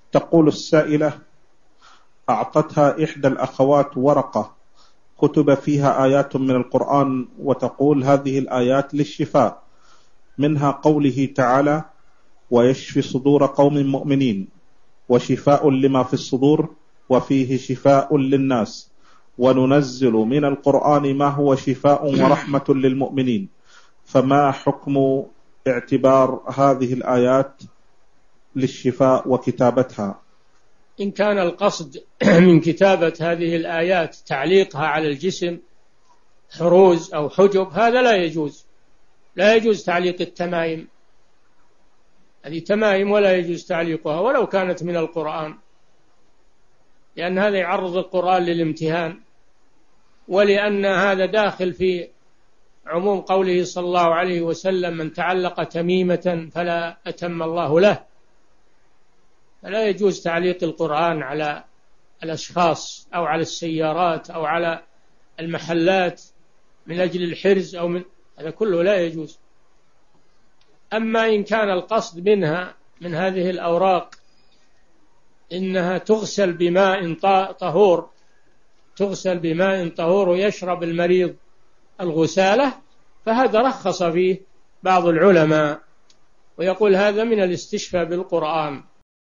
تقول السائلة: أعطتها إحدى الأخوات ورقة كتب فيها آيات من القرآن، وتقول هذه الآيات للشفاء، منها قوله تعالى: ويشفي صدور قوم مؤمنين، وشفاء لما في الصدور، وفيه شفاء للناس، وننزل من القرآن ما هو شفاء ورحمة للمؤمنين. فما حكم اعتبار هذه الآيات للشفاء وكتابتها؟ إن كان القصد من كتابة هذه الآيات تعليقها على الجسم، حروز أو حجب، هذا لا يجوز. لا يجوز تعليق التمائم، هذه تمائم ولا يجوز تعليقها ولو كانت من القرآن، لأن هذا يعرض القرآن للامتهان، ولأن هذا داخل في عموم قوله صلى الله عليه وسلم: من تعلق تميمة فلا أتم الله له. فلا يجوز تعليق القرآن على الأشخاص أو على السيارات أو على المحلات من أجل الحرز أو هذا كله لا يجوز. أما إن كان القصد منها من هذه الأوراق إنها تغسل بماء طهور، تغسل بماء طهور ويشرب المريض الغسالة، فهذا رخص فيه بعض العلماء، ويقول هذا من الاستشفاء بالقرآن.